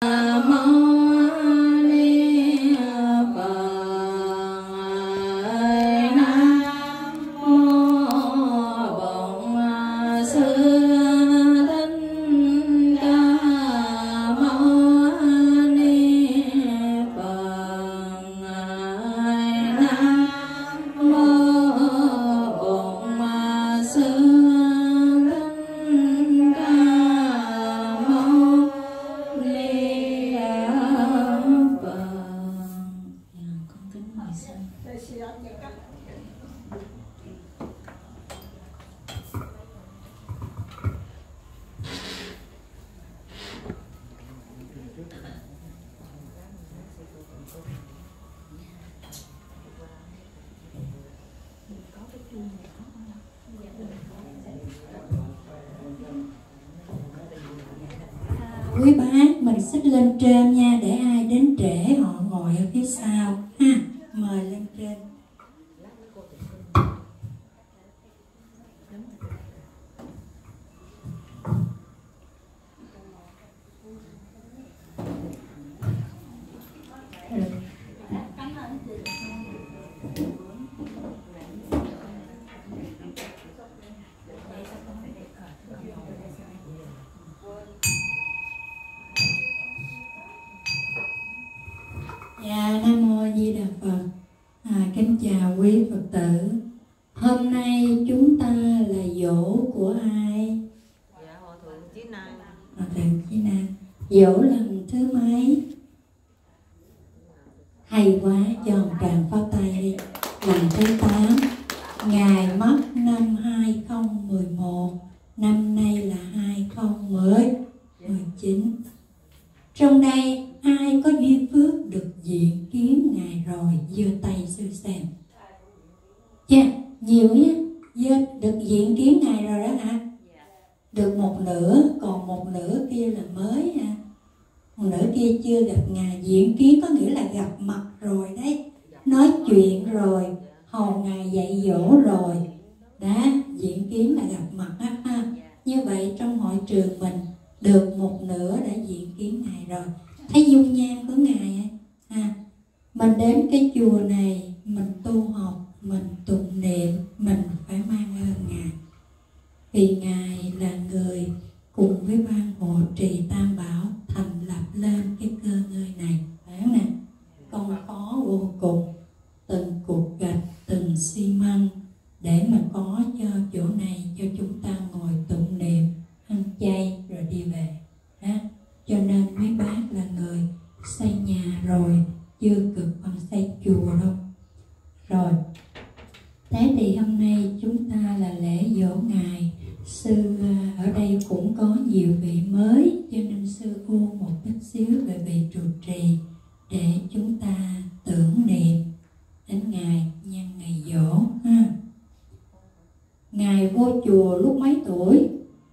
Quý bác mình xích lên trên nha, để ai đến trễ họ ngồi ở phía sau ha. Mời lên trên. Dạ, Nam Mô Di Đà Phật. Kính chào quý Phật tử. Hôm nay chúng ta là giỗ của ai? Dạ, Hòa Thượng Chí Năng. Hòa Thượng Chí Năng. Giỗ lần thứ mấy? Hay quá, cho một tràng pháo tay đi. Lần thứ 8. Ngài mất năm 2011, năm nay là 2019. Trong đây ai có duyên phước được diện kiến Ngài rồi, giơ tay sư xem. Dạ, nhiều nhé, được diện kiến Ngài rồi đó hả? Được một nửa, còn một nửa kia là mới ha. Một nửa kia chưa gặp Ngài. Diện kiến có nghĩa là gặp mặt rồi đấy, nói chuyện rồi, hầu Ngài dạy dỗ rồi. Đó, diện kiến là gặp mặt đó ha. Như vậy trong hội trường mình được một nửa đã diện kiến Ngài rồi. Thấy dung nhan của Ngài ha. Mình đến cái chùa này, mình tu học, mình tụng niệm, mình phải mang ơn Ngài. Vì Ngài là người cùng với ban hộ trì Tam Bảo thành lập lên cái cơ ngơi này. Phải không nè? Công khó vô cùng, từng cục gạch, từng xi măng để mà có cho chỗ này cho chúng ta ngồi tụng niệm, ăn chay rồi đi về. Đó. Cho nên mấy bác là người xây nhà rồi, chưa cực bằng xây chùa đâu. Rồi, thế thì hôm nay chúng ta là lễ dỗ Ngài. Sư ở đây cũng có nhiều vị mới, cho nên sư u một chút xíu về vị trụ trì để chúng ta tưởng niệm đến Ngài nhân ngày dỗ ha. Ngài vô chùa lúc mấy tuổi?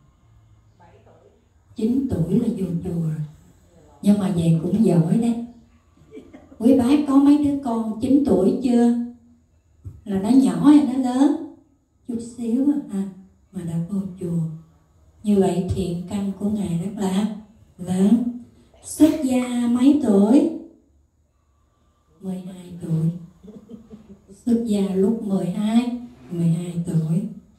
9 tuổi là vô chùa rồi. Nhưng mà vậy cũng giỏi đấy. Quý bác có mấy đứa con 9 tuổi chưa? Là nó nhỏ hay nó lớn? Chút xíu à, mà đã vô chùa. Như vậy thiện căn của Ngài rất là lớn. Xuất gia mấy tuổi? 12 tuổi. Xuất gia lúc 12 tuổi.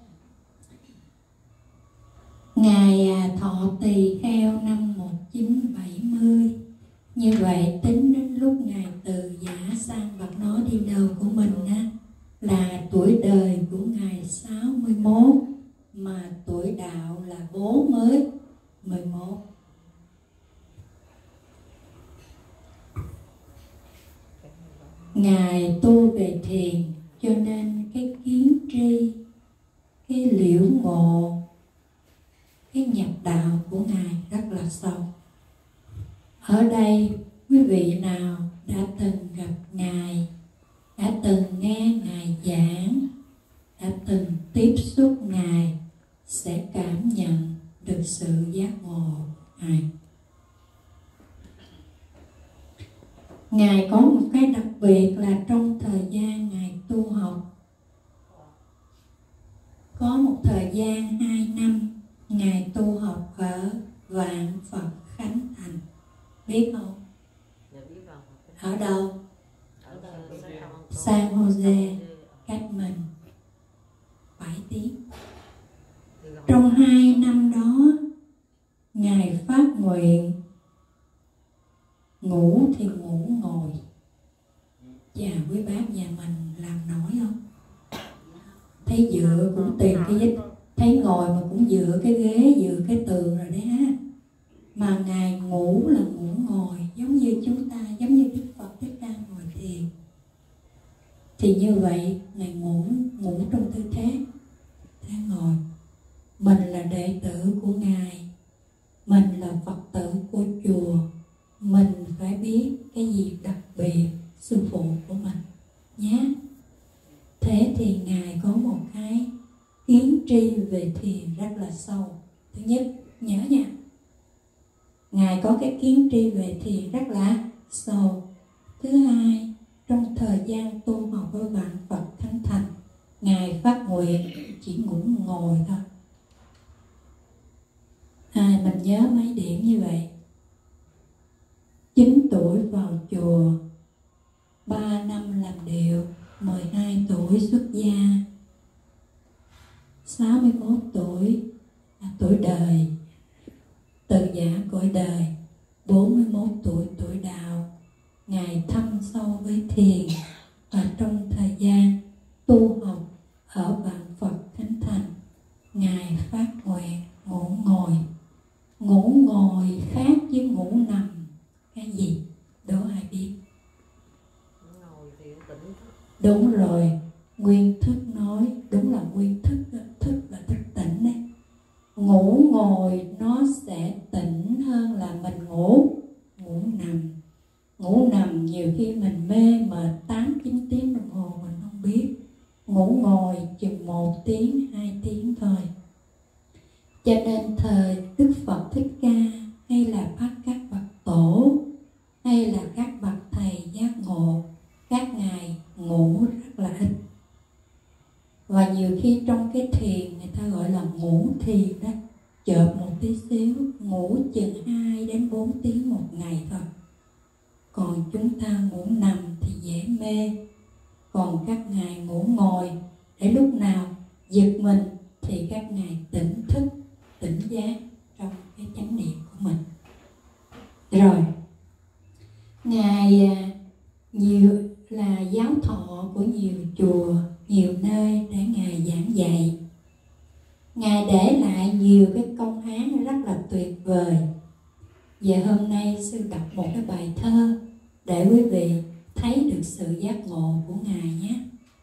Ngài thọ tỳ kheo năm 1970. Như vậy tính đến lúc Ngài từ giả sang bậc nói đi đầu của mình á, là tuổi đời của Ngài 61, mà tuổi đạo là bố mới 11. Ngài tu về thiền, cho nên cái kiến tri, cái liễu ngộ, cái nhập đạo của Ngài rất là sâu. Ở đây quý vị nào đã từng gặp Ngài, đã từng nghe Ngài giảng, đã từng tiếp xúc Ngài sẽ cảm nhận được sự giác ngộ Ngài. Ngài có một cái đặc biệt là trong thời gian Ngài tu học, có một thời gian 2 năm Ngài tu học ở Vạn Phật Khánh Thành. Biết biết không? Dạ biết rồi. Ở đâu? Ở San Jose, cách mình 7 tiếng. Trong 2 năm đó, Ngài phát nguyện ngủ thì ngủ ngồi. Chà, quý bác nhà mình làm nổi không? Thấy dựa cũng tìm cái vết, thấy ngồi mà cũng dựa cái ghế, dựa cái tường rồi đấy ha. Mà Ngài ngủ là ngủ ngồi, giống như chúng ta, giống như Đức Phật Thích Ca ngồi thiền. Thì như vậy, Ngài ngủ trong tư thế ngồi. Mình là đệ tử của Ngài, mình là Phật tử của chùa, mình phải biết cái gì đặc biệt sư phụ của mình nhé. Thế thì Ngài có một cái kiến tri về thiền rất là sâu. Thứ nhất, nhớ nha, Ngài có cái kiến tri về thiền rất là sâu. Thứ hai, trong thời gian tu học với vạn Phật Thánh Thành, Ngài phát nguyện chỉ ngủ ngồi thôi. Mình nhớ mấy điểm như vậy. 9 tuổi vào chùa, 3 năm làm điệu, 12 tuổi xuất gia, 61 tuổi tuổi đời, từ giả cõi đời, 41 tuổi tuổi đạo. Ngài thâm sâu với thiền, và trong thời gian tu học ở vạn Phật Thánh Thành, Ngài phát nguyện ngủ ngồi. Ngủ ngồi khác với ngủ nằm. Cái gì? Đố ai biết? Ngồi thì tỉnh thức. Đúng rồi, nguyên thức nói, đúng là nguyên thức, thức là thức tỉnh đấy. Ngủ ngồi nó sẽ tỉnh hơn là mình ngủ nằm. Ngủ nằm nhiều khi mình mê mệt 8-9 tiếng đồng hồ mình không biết. Ngủ ngồi chừng 1 tiếng, 2 tiếng thôi. Cho nên thời Đức Phật Thích Ca, hay là các bậc tổ, hay là các bậc thầy giác ngộ, các ngài ngủ rất là ít. Và nhiều khi trong cái thiền người ta gọi là ngủ thiền đó, chợp một tí xíu, ngủ chừng 2 đến 4 tiếng một ngày thôi. Còn chúng ta ngủ nằm thì dễ mê. Còn các ngài ngủ ngồi, để lúc nào giật mình thì các ngài tỉnh thức, tỉnh giác trong cái chánh niệm của mình. Rồi, Ngài nhiều là giáo thọ của nhiều chùa, nhiều nơi để Ngài giảng dạy. Ngài để lại nhiều cái công án rất là tuyệt vời. Và hôm nay sư đọc một cái bài thơ để quý vị thấy được sự giác ngộ của Ngài nhé.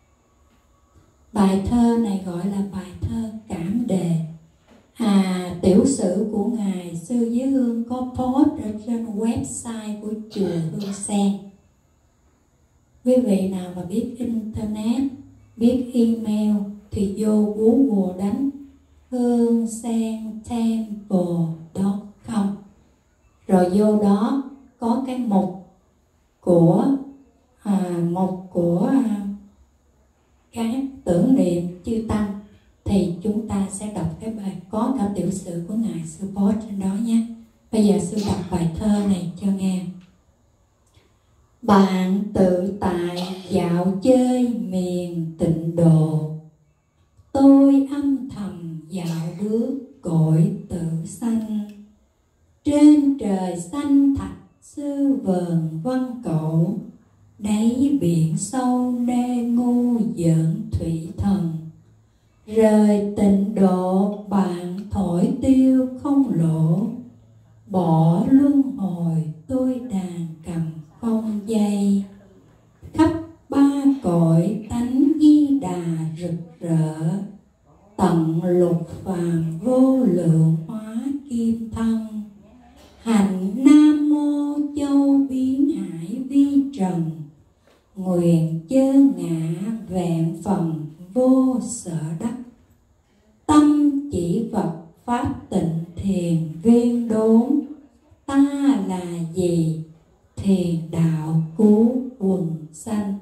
Bài thơ này gọi là bài thơ Cảm Đề. Tiểu sử của Ngài, sư với Hương có post ở trên website của chùa Hương Sen. Quý vị nào mà biết internet, biết email thì vô Google đánh hương-sen-temple.com, rồi vô đó có cái mục của cái tưởng niệm chư tăng, thì chúng ta sẽ đọc cái bài, có cả tiểu sử của Ngài sư post trên đó nhé. Bây giờ sư đọc bài thơ này cho nghe. Bạn tự tại dạo chơi miền Tịnh Độ, tôi âm thầm dạo bước cội tự sanh. Trên trời xanh thạch sư vờn văn cậu, đáy biển sâu đê ngu giỡn thủy thần. Rời Tịnh Độ bạn thổi tiêu không lỗ, bỏ luân hồi tôi đàn cầm không dây. Khắp ba cõi tánh Di Đà rực rỡ, tận lục phàm vô lượng hóa kim thân. Hạnh Nam Mô Châu biến hải vi trần, nguyện chớ ngã vẹn phần vô sở đắc. Tâm chỉ vật pháp tịnh thiền viên đốn, ta là gì thiền đạo cứu quần sanh.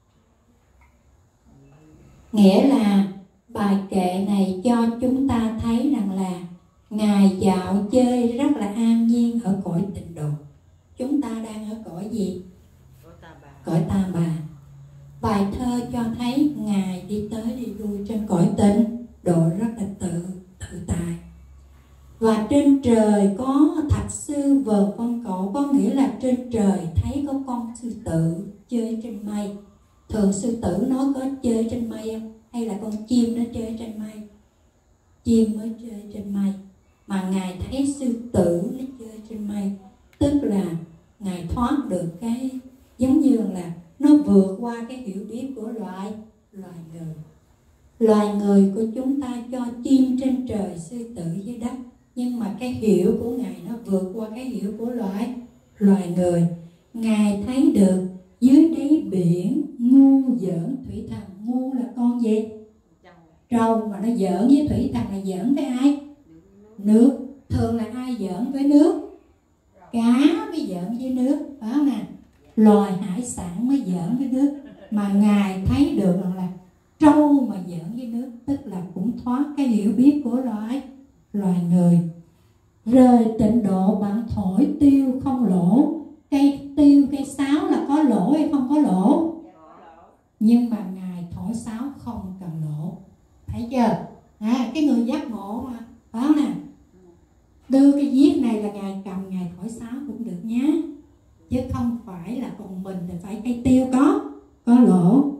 Nghĩa là bài kệ này cho chúng ta thấy rằng là Ngài dạo chơi rất là an nhiên ở cõi Tịnh Độ. chúng ta đang ở cõi gì? Cõi Ta Bà. Cõi Ta Bà. Bài thơ cho thấy Ngài đi tới đi lui trên cõi tịnh độ rất là tự tại. Và trên trời có thạch sư vờn con cậu, có nghĩa là trên trời thấy có con sư tử chơi trên mây. Thường sư tử nó có chơi trên mây không? Hay là con chim nó chơi trên mây? Chim mới chơi trên mây. Mà Ngài thấy sư tử nó chơi trên mây, tức là Ngài thoát được cái giống như là nó vượt qua cái hiểu biết của loài người. Loài người của chúng ta cho chim trên trời, sư tử dưới đất, nhưng mà cái hiểu của Ngài nó vượt qua cái hiểu của loài người. Ngài thấy được dưới đáy biển ngu giỡn thủy thần. Ngu là con gì? Trâu. Mà nó giỡn với thủy thần là giỡn với ai? Nước. Thường là ai giỡn với nước? Cá mới giỡn với nước, phải không nè? Loài hải sản mới giỡn với nước. Mà Ngài thấy được rằng là trâu mà giỡn với nước, tức là cũng thoát cái hiểu biết của loài người. Rời tịnh độ bạn thổi tiêu không lỗ. Cây tiêu, cây sáo là có lỗ hay không có lỗ? Nhưng mà Ngài thổi sáo không cần lỗ. Thấy chưa? Cái người giác ngộ mà, phải không nè? Đưa cái viết này là Ngài cầm, Ngài thổi sáo cũng được nhá. Chứ không phải là còn mình thì phải cây tiêu có lỗ.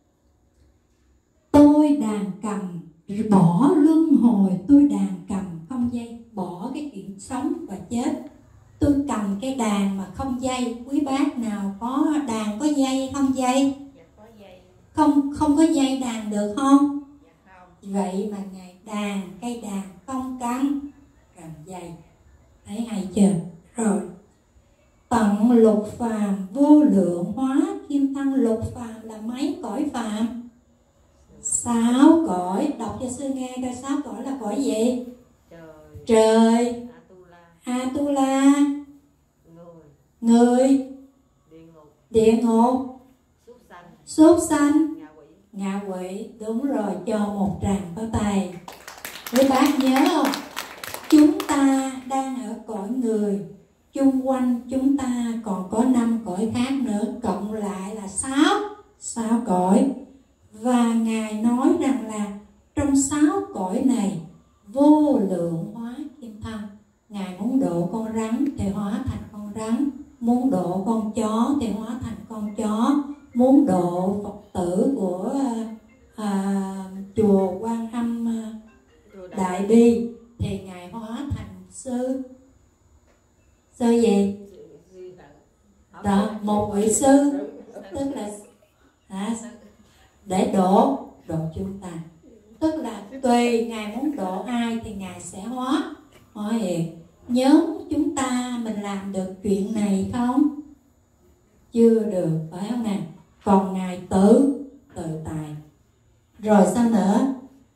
Tôi đàn cầm bỏ luân hồi, tôi đàn cầm không dây. Bỏ cái chuyện sống và chết. Tôi cầm cái đàn mà không dây. Quý bác nào có đàn có dây không dây? Không có dây đàn được không? Vậy mà Ngài đàn cây đàn không cần dây. Thấy hay chưa? Rồi. Tận lục phàm vô lượng hóa kim thân. Lục phàm là mấy cõi phàm? 6 cõi. Đọc cho sư nghe coi 6 cõi là cõi gì? Trời, Atula, người, địa ngục, súc sanh, ngạ quỷ. Đúng rồi, cho một tràng pháo tay. Quý bác nhớ không? Chúng ta đang ở cõi người, chung quanh chúng ta còn có 5 cõi khác nữa, cộng lại là 6 cõi. Và Ngài nói rằng là trong 6 cõi này vô lượng hóa kim thân. Ngài muốn độ con rắn thì hóa thành con rắn, muốn độ con chó thì hóa thành con chó, muốn độ Phật tử của chùa Quan Âm Đại Bi thì Ngài hóa thành sư gì? Đó, một vị sư, tức là để độ chúng ta. Tức là tùy Ngài muốn độ ai thì Ngài sẽ hóa hiện. Nhóm chúng ta mình làm được chuyện này không? Chưa được, phải không nè? Còn Ngài tự tại. Rồi sao nữa?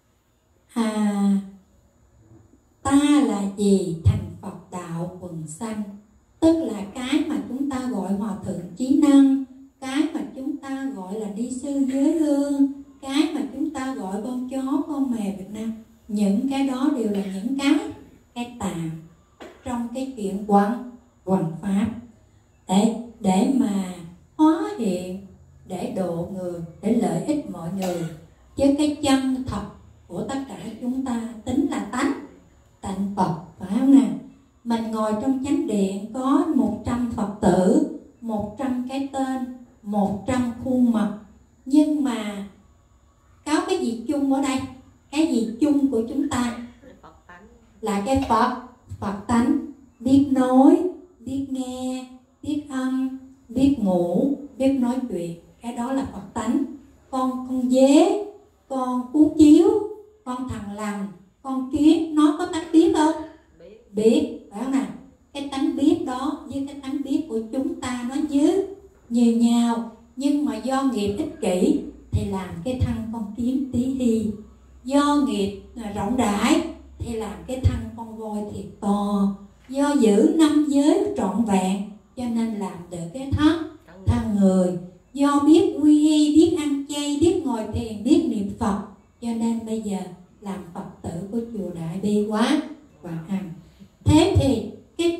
Ta là gì? Thành Phật đạo quần sanh. Tức là cái mà chúng ta gọi hòa thượng chí năng, cái mà chúng ta gọi là đi sư giới hương, cái mà chúng ta gọi con chó, con mèo Việt Nam, những cái đó đều là những cái tạm trong cái chuyện quần pháp để mà hóa hiện, để độ người, để lợi ích mọi người. Chứ cái chân thật của tất cả chúng ta tính là tánh Phật, phải không nè? Mình ngồi trong chánh điện có 100 Phật tử, 100 cái tên, 100 khuôn mặt, nhưng mà có cái gì chung ở đây? Cái gì chung của chúng ta là cái Phật tánh. Biết nói, biết nghe, biết ăn, biết ngủ, biết nói chuyện. Cái đó là Phật tánh. Con dế, con cú chiếu, con thằn lằn, con kiến, nó có tánh biết không? Biết, phải không nào? Cái tánh biết đó với cái tánh biết của chúng ta nó như nhau. Nhưng mà do nghiệp ích kỷ thì làm cái thân con kiến tí hi. Do nghiệp rộng rãi thì làm cái thân con voi thiệt to. Do giữ 5 giới trọn vẹn cho nên làm được cái thân người. Do biết quy y, biết ăn chay, biết ngồi thiền, biết niệm Phật, cho nên bây giờ làm Phật tử của chùa Đại Bi quá Quan Âm. Thế thì cái tướng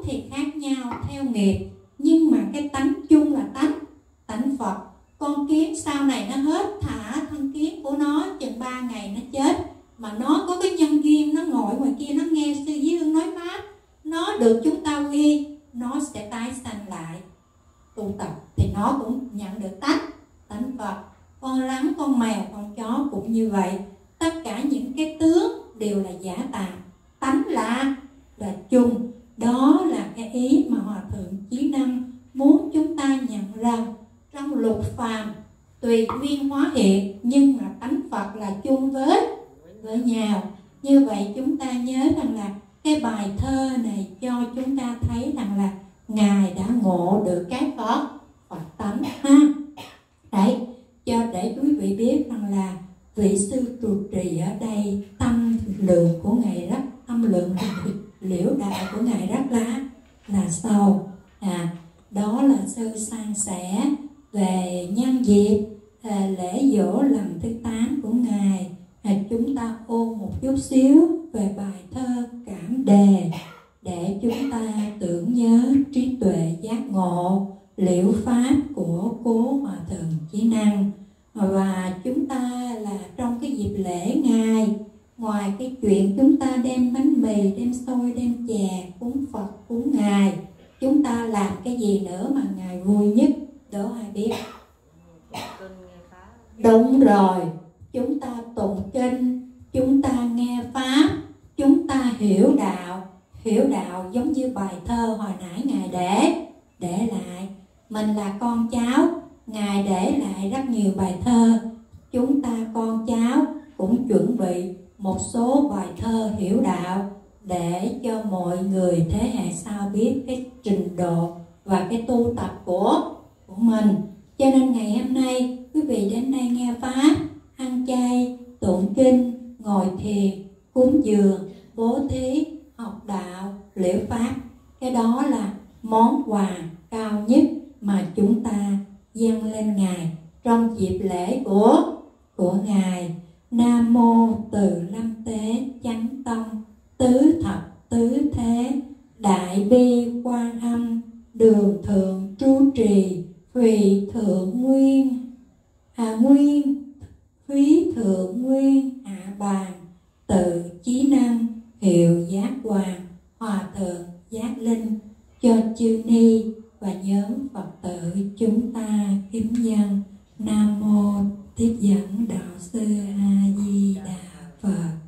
thì khác nhau theo nghiệp, nhưng mà cái tánh chung là tánh Phật. Con kiến sau này nó hết thả thân kiến của nó chừng 3 ngày nó chết, mà nó có cái nhân duyên, nó ngồi ngoài kia nó nghe sư Dương nói pháp, nó được chúng ta ghi, nó sẽ tái sanh lại tu tập, thì nó cũng nhận được tánh Phật. Con rắn, con mèo, con chó cũng như vậy. Tất cả những cái tướng đều là giả tạm, tánh là chung. Đó là cái ý mà Hòa Thượng Chí Năng muốn chúng ta nhận rằng trong lục phàm tùy duyên hóa hiện, nhưng mà tánh Phật là chung với nhau. Như vậy chúng ta nhớ rằng là cái bài thơ này cho chúng ta thấy rằng là Ngài đã ngộ được cái Phật tánh ha. Đấy, cho để quý vị biết rằng là vị sư trụ trì ở đây tâm lượng của Ngài rất, tâm lượng liễu đạo của Ngài rất là sâu. Đó là sư san sẻ về nhân dịp lễ dỗ lần thứ 8 của Ngài. Chúng ta ôn một chút xíu về bài thơ Cảm Đề để chúng ta tưởng nhớ trí tuệ giác ngộ liễu pháp của cố Hòa Thượng Chí Năng. Và chúng ta là trong cái dịp lễ Ngài, ngoài cái chuyện chúng ta đem bánh mì, đem xôi, đem chè cúng Phật, cúng Ngài, chúng ta làm cái gì nữa mà Ngài vui nhất? Đố ai biết? Đúng rồi, chúng ta tụng kinh, chúng ta nghe pháp, chúng ta hiểu đạo. Hiểu đạo giống như bài thơ hồi nãy Ngài để lại. Mình là con cháu, Ngài để lại rất nhiều bài thơ. Chúng ta con cháu cũng chuẩn bị một số bài thơ hiểu đạo để cho mọi người thế hệ sau biết cái trình độ và cái tu tập của mình. Cho nên ngày hôm nay quý vị đến đây nghe pháp, ăn chay, tụng kinh, ngồi thiền, cúng dường, bố thí, học đạo, liễu pháp. Cái đó là món quà cao nhất mà chúng ta dâng lên Ngài trong dịp lễ của Ngài. Nam mô Từ Lâm Tế Chánh Tông Tứ Thập Tứ Thế Đại Bi Quan Âm Đường Thượng Trụ Trì Thùy Thượng Nguyên Thúy Thượng Nguyên Hạ Bàn Tự Chí Năng Hiệu Giác Hoàng Hòa Thượng Giác Linh cho chư ni và nhóm Phật tử chúng ta kính dân. Nam mô Tiếp Dẫn Đạo Sư A Di Đà Phật.